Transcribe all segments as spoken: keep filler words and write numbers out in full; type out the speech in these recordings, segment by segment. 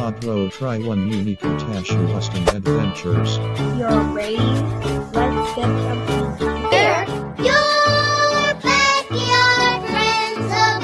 Podro try one unique Tashu custom adventures. You're ready? Let's get something. Here, your backyard friends, the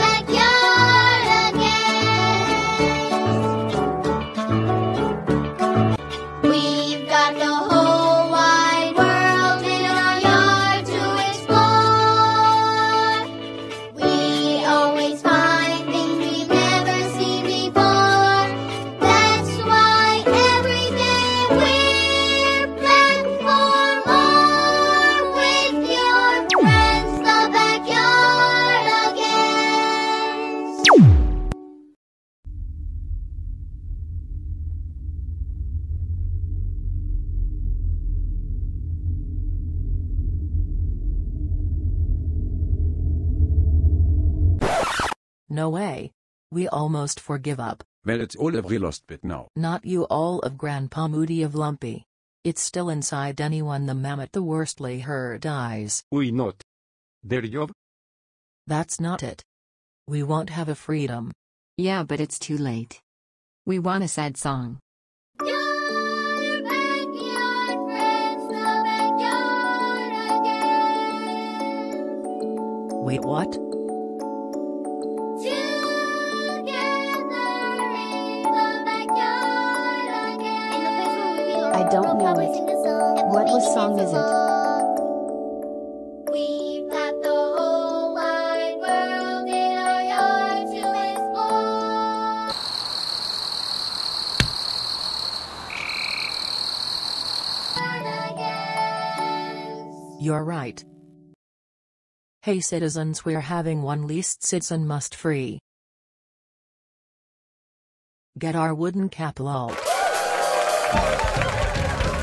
Backyardigans. We've got the whole wide world in our yard to explore. We always find things we've never seen before. That's why every day we're planning for more with your friends, the Backyardigans. No way. We almost forgive up. Well, it's all a very lost bit now. Not you all of Grandpa Moody of Lumpy. It's still inside anyone the mammoth the worstly herd dies. We not. Their job? That's not it. We won't have a freedom. Yeah, but it's too late. We want a sad song. Your backyard friends, the Backyardigans. Wait, what? I don't know it. What was song is it? We've got the whole wide world in our yard to explore. You're right. Hey citizens, we're having one least citizen must free. Get our wooden cap lol.